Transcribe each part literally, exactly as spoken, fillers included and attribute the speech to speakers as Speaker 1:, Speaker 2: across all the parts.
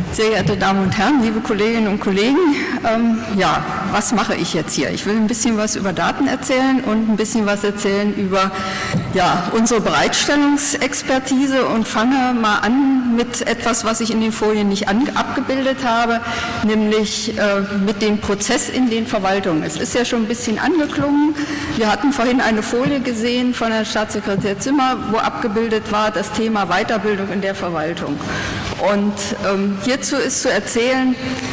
Speaker 1: Sehr geehrte Damen und Herren, liebe Kolleginnen und Kollegen, ähm, ja, was mache ich jetzt hier? Ich will ein bisschen was über Daten erzählen und ein bisschen was erzählen über ja, unsere Bereitstellungsexpertise und fange mal an mit etwas, was ich in den Folien nicht an, abgebildet habe, nämlich äh, mit dem Prozess in den Verwaltungen. Es ist ja schon ein bisschen angeklungen. Wir hatten vorhin eine Folie gesehen von Herrn Staatssekretär Zimmer, wo abgebildet war das Thema Weiterbildung in der Verwaltung. Und ähm, hierzu ist zu erzählen,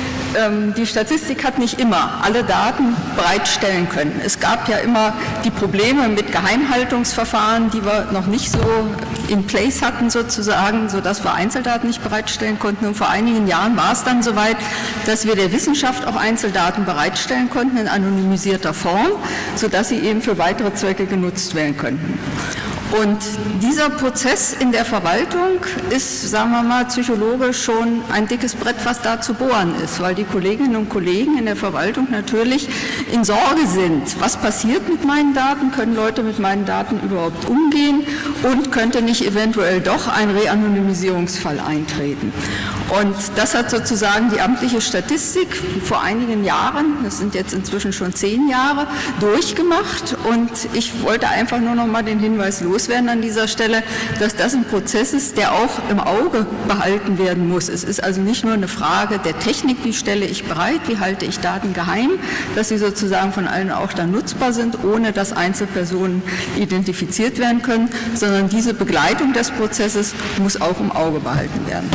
Speaker 1: ähm, die Statistik hat nicht immer alle Daten bereitstellen können. Es gab ja immer die Probleme mit Geheimhaltungsverfahren, die wir noch nicht so in place hatten sozusagen, sodass wir Einzeldaten nicht bereitstellen konnten. Und vor einigen Jahren war es dann soweit, dass wir der Wissenschaft auch Einzeldaten bereitstellen konnten in anonymisierter Form, sodass sie eben für weitere Zwecke genutzt werden könnten. Und dieser Prozess in der Verwaltung ist, sagen wir mal, psychologisch schon ein dickes Brett, was da zu bohren ist, weil die Kolleginnen und Kollegen in der Verwaltung natürlich in Sorge sind. Was passiert mit meinen Daten? Können Leute mit meinen Daten überhaupt umgehen? Und könnte nicht eventuell doch ein Reanonymisierungsfall eintreten? Und das hat sozusagen die amtliche Statistik vor einigen Jahren, das sind jetzt inzwischen schon zehn Jahre, durchgemacht. Und ich wollte einfach nur noch mal den Hinweis loswerden an dieser Stelle, dass das ein Prozess ist, der auch im Auge behalten werden muss. Es ist also nicht nur eine Frage der Technik, wie stelle ich bereit, wie halte ich Daten geheim, dass sie sozusagen von allen auch dann nutzbar sind, ohne dass Einzelpersonen identifiziert werden können, sondern diese Begleitung des Prozesses muss auch im Auge behalten werden.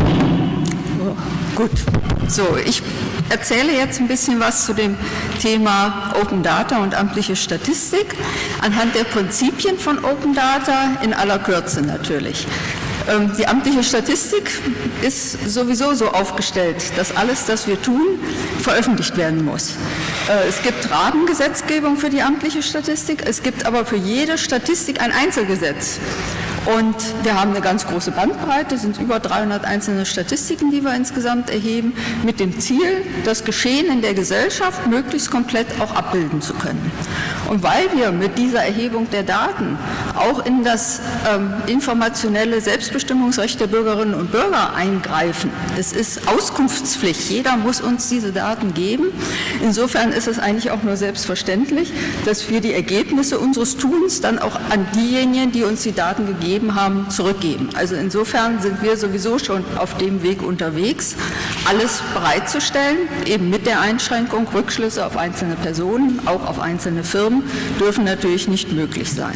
Speaker 1: Oh, gut, so, ich erzähle jetzt ein bisschen was zu dem Thema Open Data und amtliche Statistik anhand der Prinzipien von Open Data in aller Kürze natürlich. Die amtliche Statistik ist sowieso so aufgestellt, dass alles, das wir tun, veröffentlicht werden muss. Es gibt Rahmengesetzgebung für die amtliche Statistik, es gibt aber für jede Statistik ein Einzelgesetz. Und wir haben eine ganz große Bandbreite, es sind über dreihundert einzelne Statistiken, die wir insgesamt erheben, mit dem Ziel, das Geschehen in der Gesellschaft möglichst komplett auch abbilden zu können. Und weil wir mit dieser Erhebung der Daten auch in das ähm, informationelle Selbstbestimmungsrecht der Bürgerinnen und Bürger eingreifen, es ist Auskunftspflicht, jeder muss uns diese Daten geben. Insofern ist es eigentlich auch nur selbstverständlich, dass wir die Ergebnisse unseres Tuns dann auch an diejenigen, die uns die Daten gegeben haben, zurückgeben. Also insofern sind wir sowieso schon auf dem Weg unterwegs, alles bereitzustellen, eben mit der Einschränkung, Rückschlüsse auf einzelne Personen, auch auf einzelne Firmen, dürfen natürlich nicht möglich sein.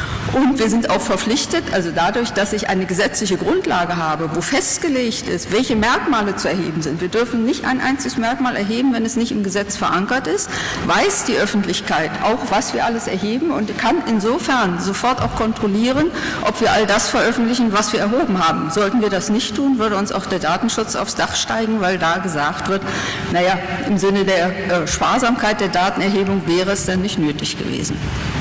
Speaker 1: Und wir sind auch verpflichtet, also dadurch, dass ich eine gesetzliche Grundlage habe, wo festgelegt ist, welche Merkmale zu erheben sind. Wir dürfen nicht ein einziges Merkmal erheben, wenn es nicht im Gesetz verankert ist, weiß die Öffentlichkeit auch, was wir alles erheben und kann insofern sofort auch kontrollieren, ob wir all das veröffentlichen, was wir erhoben haben. Sollten wir das nicht tun, würde uns auch der Datenschutz aufs Dach steigen, weil da gesagt wird, naja, im Sinne der äh, Sparsamkeit der Datenerhebung wäre es dann nicht nötig gewesen.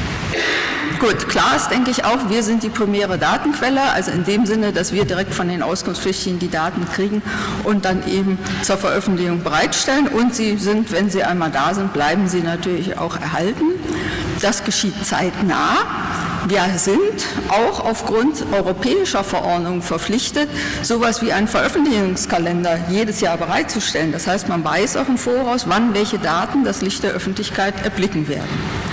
Speaker 1: Gut, klar ist, denke ich auch, wir sind die primäre Datenquelle, also in dem Sinne, dass wir direkt von den Auskunftspflichtigen die Daten kriegen und dann eben zur Veröffentlichung bereitstellen. Und sie sind, wenn sie einmal da sind, bleiben sie natürlich auch erhalten. Das geschieht zeitnah. Wir sind auch aufgrund europäischer Verordnungen verpflichtet, sowas wie einen Veröffentlichungskalender jedes Jahr bereitzustellen. Das heißt, man weiß auch im Voraus, wann welche Daten das Licht der Öffentlichkeit erblicken werden.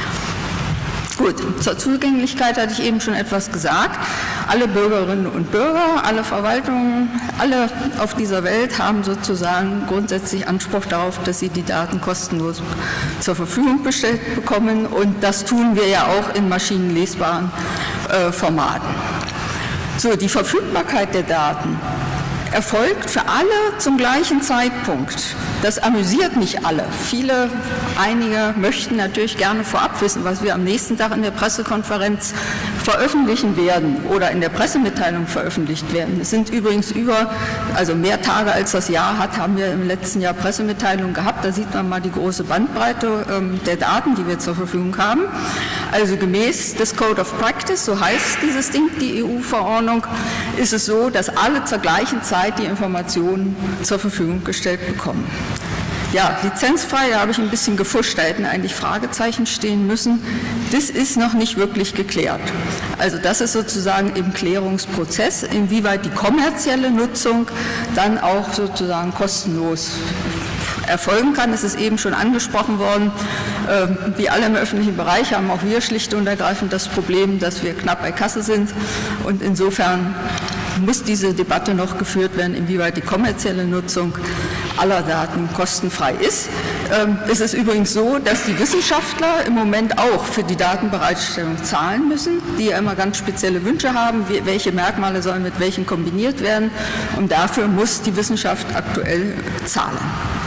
Speaker 1: Gut, zur Zugänglichkeit hatte ich eben schon etwas gesagt. Alle Bürgerinnen und Bürger, alle Verwaltungen, alle auf dieser Welt haben sozusagen grundsätzlich Anspruch darauf, dass sie die Daten kostenlos zur Verfügung gestellt bekommen. Und das tun wir ja auch in maschinenlesbaren äh, Formaten. So, die Verfügbarkeit der Daten erfolgt für alle zum gleichen Zeitpunkt. Das amüsiert nicht alle. Viele, einige möchten natürlich gerne vorab wissen, was wir am nächsten Tag in der Pressekonferenz veröffentlichen werden oder in der Pressemitteilung veröffentlicht werden. Es sind übrigens über, also mehr Tage als das Jahr hat, haben wir im letzten Jahr Pressemitteilungen gehabt. Da sieht man mal die große Bandbreite ähm, der Daten, die wir zur Verfügung haben. Also gemäß des Code of Practice, so heißt dieses Ding, die E U-Verordnung, ist es so, dass alle zur gleichen Zeit die Informationen zur Verfügung gestellt bekommen. Ja, lizenzfrei, da habe ich ein bisschen gefuscht, da hätten eigentlich Fragezeichen stehen müssen. Das ist noch nicht wirklich geklärt. Also das ist sozusagen im Klärungsprozess, inwieweit die kommerzielle Nutzung dann auch sozusagen kostenlos erfolgen kann. Es ist eben schon angesprochen worden, äh, wie alle im öffentlichen Bereich haben auch wir schlicht und ergreifend das Problem, dass wir knapp bei Kasse sind, und insofern muss diese Debatte noch geführt werden, inwieweit die kommerzielle Nutzung aller Daten kostenfrei ist. Ähm, es ist übrigens so, dass die Wissenschaftler im Moment auch für die Datenbereitstellung zahlen müssen, die ja immer ganz spezielle Wünsche haben, wie, welche Merkmale sollen mit welchen kombiniert werden, und dafür muss die Wissenschaft aktuell zahlen.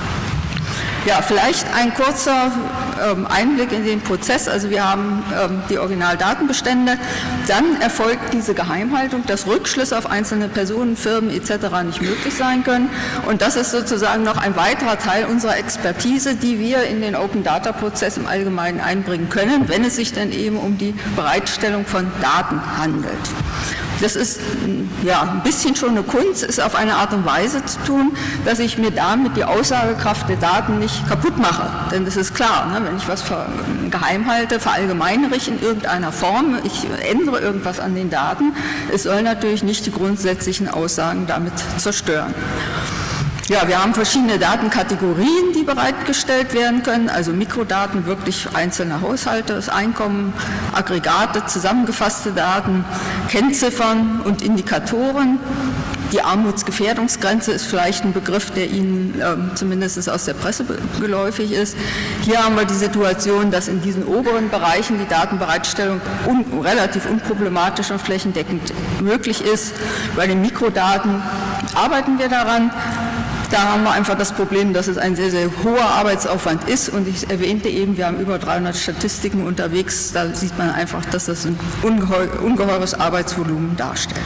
Speaker 1: Ja, vielleicht ein kurzer ähm, Einblick in den Prozess. Also wir haben ähm, die Originaldatenbestände, dann erfolgt diese Geheimhaltung, dass Rückschlüsse auf einzelne Personen, Firmen et cetera nicht möglich sein können, und das ist sozusagen noch ein weiterer Teil unserer Expertise, die wir in den Open-Data-Prozess im Allgemeinen einbringen können, wenn es sich dann eben um die Bereitstellung von Daten handelt. Das ist ja ein bisschen schon eine Kunst, ist auf eine Art und Weise zu tun, dass ich mir damit die Aussagekraft der Daten nicht kaputt mache. Denn das ist klar, ne, wenn ich was geheim halte, verallgemeinere ich in irgendeiner Form, ich ändere irgendwas an den Daten, es soll natürlich nicht die grundsätzlichen Aussagen damit zerstören. Ja, wir haben verschiedene Datenkategorien, die bereitgestellt werden können, also Mikrodaten, wirklich einzelne Haushalte, das Einkommen, Aggregate, zusammengefasste Daten, Kennziffern und Indikatoren. Die Armutsgefährdungsgrenze ist vielleicht ein Begriff, der Ihnen äh, zumindest aus der Presse geläufig ist. Hier haben wir die Situation, dass in diesen oberen Bereichen die Datenbereitstellung un relativ unproblematisch und flächendeckend möglich ist. Bei den Mikrodaten arbeiten wir daran. Da haben wir einfach das Problem, dass es ein sehr, sehr hoher Arbeitsaufwand ist, und ich erwähnte eben, wir haben über dreihundert Statistiken unterwegs, da sieht man einfach, dass das ein ungeheu ungeheures Arbeitsvolumen darstellt.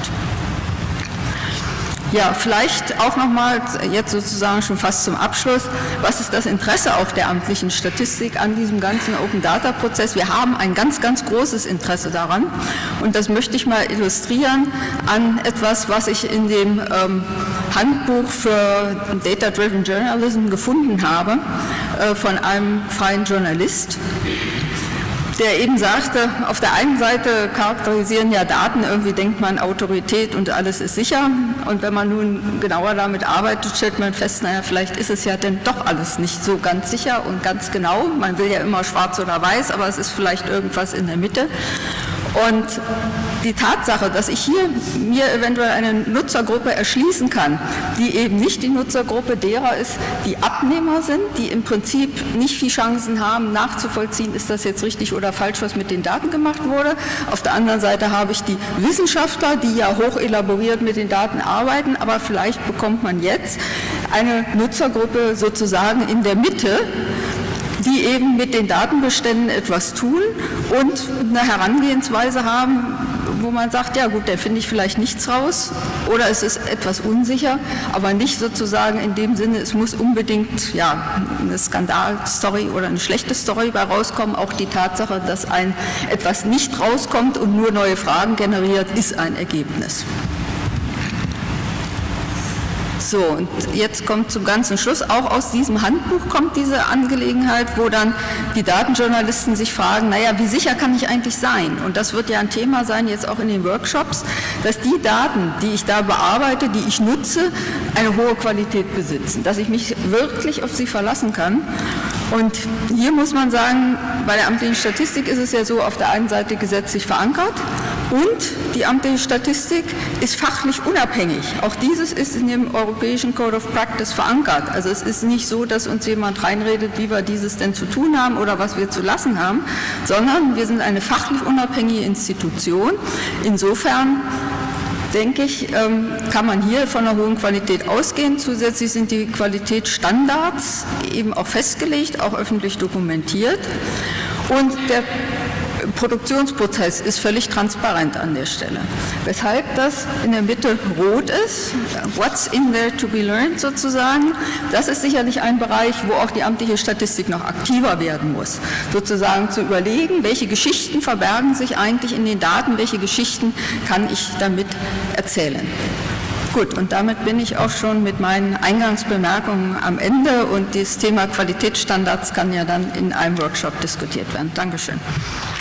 Speaker 1: Ja, vielleicht auch nochmal jetzt sozusagen schon fast zum Abschluss, was ist das Interesse auch der amtlichen Statistik an diesem ganzen Open-Data-Prozess? Wir haben ein ganz, ganz großes Interesse daran, und das möchte ich mal illustrieren an etwas, was ich in dem ähm, Handbuch für Data-Driven Journalism gefunden habe, äh, von einem freien Journalist, der eben sagte, auf der einen Seite charakterisieren ja Daten, irgendwie denkt man Autorität und alles ist sicher, und wenn man nun genauer damit arbeitet, stellt man fest, naja, vielleicht ist es ja denn doch alles nicht so ganz sicher und ganz genau. Man will ja immer schwarz oder weiß, aber es ist vielleicht irgendwas in der Mitte. Und die Tatsache, dass ich hier mir eventuell eine Nutzergruppe erschließen kann, die eben nicht die Nutzergruppe derer ist, die Abnehmer sind, die im Prinzip nicht viel Chancen haben, nachzuvollziehen, ist das jetzt richtig oder falsch, was mit den Daten gemacht wurde. Auf der anderen Seite habe ich die Wissenschaftler, die ja hoch elaboriert mit den Daten arbeiten, aber vielleicht bekommt man jetzt eine Nutzergruppe sozusagen in der Mitte, die eben mit den Datenbeständen etwas tun und eine Herangehensweise haben, wo man sagt, ja gut, da finde ich vielleicht nichts raus, oder es ist etwas unsicher, aber nicht sozusagen in dem Sinne, es muss unbedingt ja, eine Skandalstory oder eine schlechte Story bei rauskommen. Auch die Tatsache, dass ein etwas nicht rauskommt und nur neue Fragen generiert, ist ein Ergebnis. So, und jetzt kommt zum ganzen Schluss, auch aus diesem Handbuch kommt diese Angelegenheit, wo dann die Datenjournalisten sich fragen, naja, wie sicher kann ich eigentlich sein? Und das wird ja ein Thema sein, jetzt auch in den Workshops, dass die Daten, die ich da bearbeite, die ich nutze, eine hohe Qualität besitzen, dass ich mich wirklich auf sie verlassen kann. Und hier muss man sagen, bei der amtlichen Statistik ist es ja so, auf der einen Seite gesetzlich verankert, und die amtliche Statistik ist fachlich unabhängig. Auch dieses ist in dem Europäischen Code of Practice verankert. Also es ist nicht so, dass uns jemand reinredet, wie wir dieses denn zu tun haben oder was wir zu lassen haben, sondern wir sind eine fachlich unabhängige Institution. Insofern denke ich, kann man hier von einer hohen Qualität ausgehen. Zusätzlich sind die Qualitätsstandards eben auch festgelegt, auch öffentlich dokumentiert. Und der Produktionsprozess ist völlig transparent an der Stelle. Weshalb das in der Mitte rot ist, what's in there to be learned sozusagen, das ist sicherlich ein Bereich, wo auch die amtliche Statistik noch aktiver werden muss. Sozusagen zu überlegen, welche Geschichten verbergen sich eigentlich in den Daten, welche Geschichten kann ich damit erzählen. Gut, und damit bin ich auch schon mit meinen Eingangsbemerkungen am Ende und das Thema Qualitätsstandards kann ja dann in einem Workshop diskutiert werden. Dankeschön.